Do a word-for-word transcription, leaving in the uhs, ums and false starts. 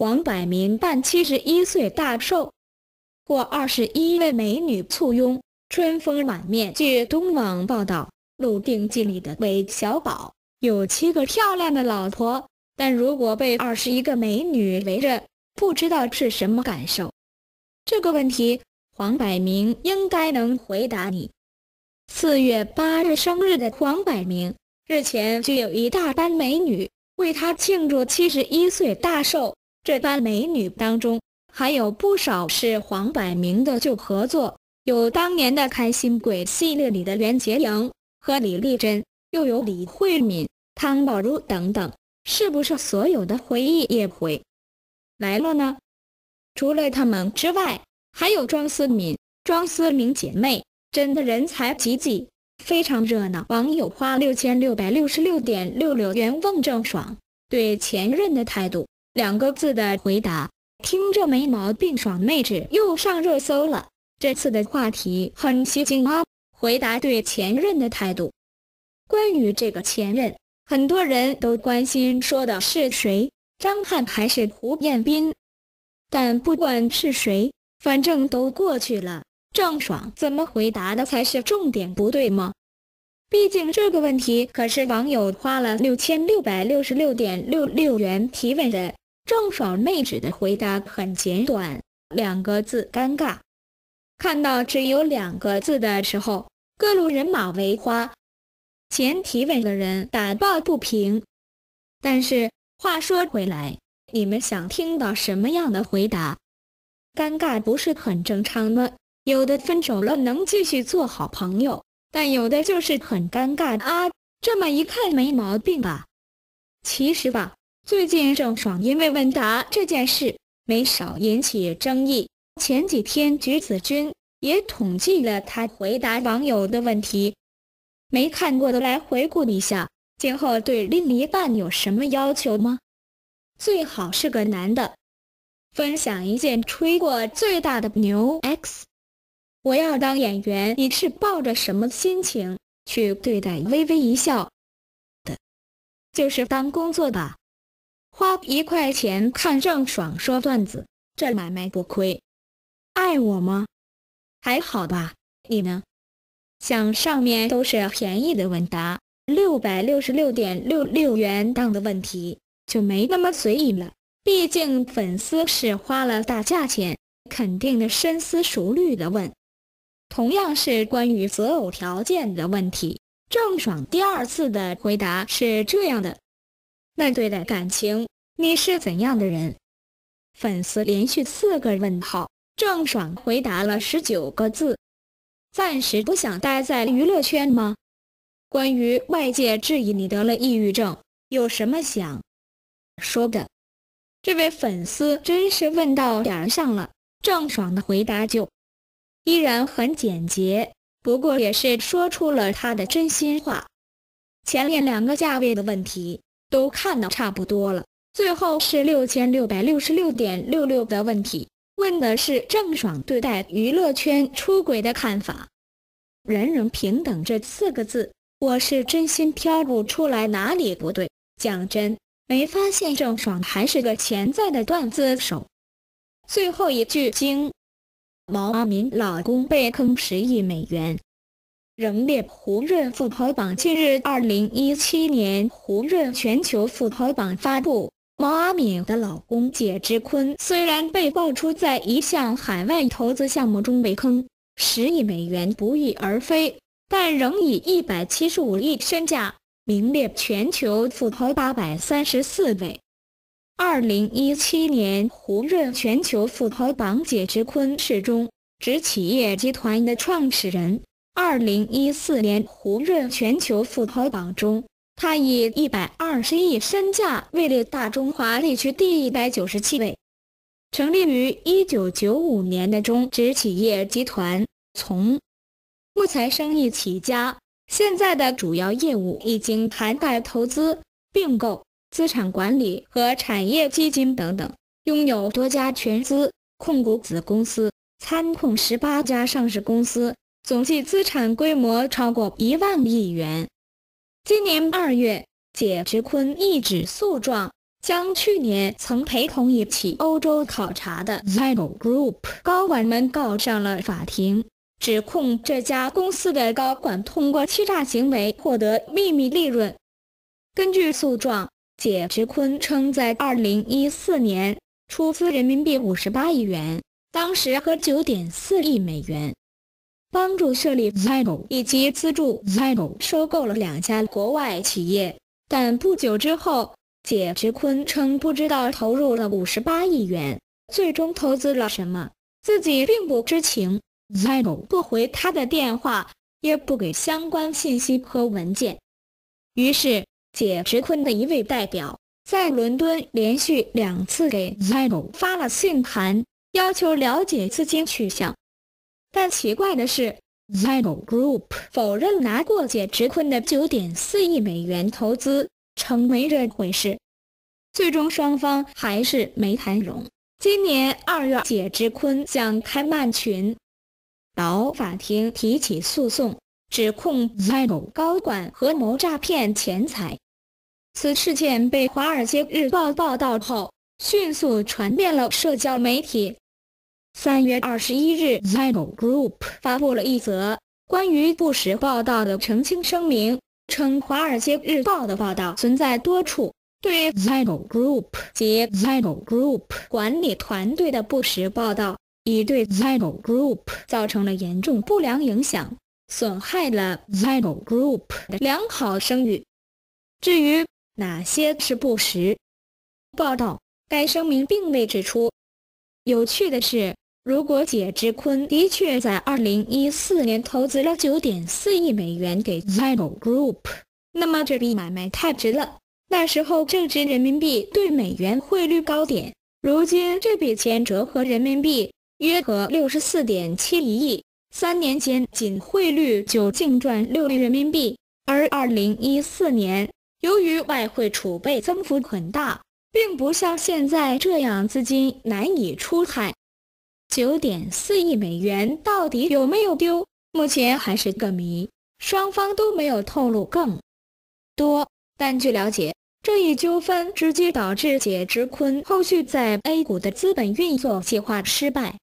黄百鸣办七十一岁大寿，或二十一位美女簇拥，春风满面。据东网报道，《鹿鼎记》里的韦小宝有七个漂亮的老婆，但如果被二十一个美女围着，不知道是什么感受。这个问题，黄百鸣应该能回答你。四月八日生日的黄百鸣，日前就有一大班美女为他庆祝七十一岁大寿。这班美女当中，还有不少是黄百鸣的旧合作，有当年的《开心鬼》系列里的袁洁莹和李丽珍，又有李慧敏、汤宝如等等，是不是所有的回忆也回来了呢？除了他们之外，还有庄思敏、庄思明姐妹，真的人才济济，非常热闹。网友花六千六百六十六点六六元问郑爽对前任的态度，两个字的回答，听着没毛病，爽妹纸又上热搜了。这次的话题很吸睛啊，回答对前任的态度。关于这个前任，很多人都关心说的是谁，张翰还是胡彦斌。但不管是谁，反正都过去了，郑爽怎么回答的才是重点，不对吗？毕竟这个问题可是网友花了六千六百六十六点六六元提问的。郑爽妹纸的回答很简短，两个字：尴尬。看到只有两个字的时候，各路人马为花，前提问的人打抱不平。但是话说回来，你们想听到什么样的回答？尴尬不是很正常吗？有的分手了能继续做好朋友，但有的就是很尴尬啊，这么一看没毛病吧？其实吧，最近郑爽因为问答这件事没少引起争议。前几天橘子君也统计了她回答网友的问题，没看过的来回顾一下。今后对另一半有什么要求吗？最好是个男的。分享一件吹过最大的牛 X。 我要当演员，你是抱着什么心情去对待微微一笑的？就是当工作吧。花一块钱看郑爽说段子，这买卖不亏。爱我吗？还好吧，你呢？像上面都是便宜的问答，六百六十六点六六元档的问题就没那么随意了。毕竟粉丝是花了大价钱，肯定的深思熟虑的问。同样是关于择偶条件的问题，郑爽第二次的回答是这样的：那对待感情，你是怎样的人？粉丝连续四个问号，郑爽回答了十九个字：暂时不想待在娱乐圈吗？关于外界质疑你得了抑郁症，有什么想说的？这位粉丝真是问到点儿上了，郑爽的回答就依然很简洁，不过也是说出了他的真心话。前面两个价位的问题都看得差不多了，最后是六千六百六十六点六六的问题，问的是郑爽对待娱乐圈出轨的看法。人人平等这四个字，我是真心挑不出来哪里不对。讲真，没发现郑爽还是个潜在的段子手。最后一句经毛阿敏老公被坑十亿美元，仍列胡润富豪榜。近日二零一七年胡润全球富豪榜发布，毛阿敏的老公解之坤虽然被爆出在一项海外投资项目中被坑十亿美元不翼而飞，但仍以一百七十五亿身价名列全球富豪八百三十四位。二零一七年胡润全球富豪榜，解之坤是中植企业集团的创始人。二零一四年胡润全球富豪榜中，他以一百二十亿身价位列大中华地区第一百九十七位。成立于一九九五年的中植企业集团，从木材生意起家，现在的主要业务已经涵盖投资、并购、资产管理和产业基金等等，拥有多家全资、控股子公司，参控十八家上市公司，总计资产规模超过一万亿元。今年二月，解之坤一纸诉状将去年曾陪同一起欧洲考察的 Zydol Group 高管们告上了法庭，指控这家公司的高管通过欺诈行为获得秘密利润。根据诉状，解直坤称在二零一四年出资人民币五十八亿元，当时和 九点四亿美元，帮助设立 Zydol 以及资助 Zydol 收购了两家国外企业。但不久之后，解直坤称不知道投入了五十八亿元，最终投资了什么，自己并不知情。Zydol 不回他的电话，也不给相关信息和文件。于是，解直坤的一位代表在伦敦连续两次给 Zydol 发了信函，要求了解资金去向。但奇怪的是 ，Zydol Group 否认拿过解直坤的 九点四亿美元投资，称没这回事。最终双方还是没谈拢。今年二月，解直坤向开曼群岛法庭提起诉讼，指控 Zydol 高管合谋诈骗钱财。此事件被《华尔街日报》报道后，迅速传遍了社交媒体。三月二十一日 ，Zydol Group 发布了一则关于不实报道的澄清声明，称《华尔街日报》的报道存在多处对 Zydol Group 及 Zydol Group 管理团队的不实报道，已对 Zydol Group 造成了严重不良影响，损害了 Zydol Group 的良好声誉。至于哪些是不实报道，该声明并未指出。有趣的是，如果解直坤的确在二零一四年投资了 九点四亿美元给 Zydol Group， 那么这笔买卖太值了。那时候正值人民币对美元汇率高点，如今这笔钱折合人民币约合 六十四点七亿，三年间仅汇率就净赚六亿人民币。而二零一四年，由于外汇储备增幅很大，并不像现在这样资金难以出海。九点四亿美元到底有没有丢，目前还是个谜，双方都没有透露更多。但据了解，这一纠纷直接导致解直坤后续在 A 股的资本运作计划失败。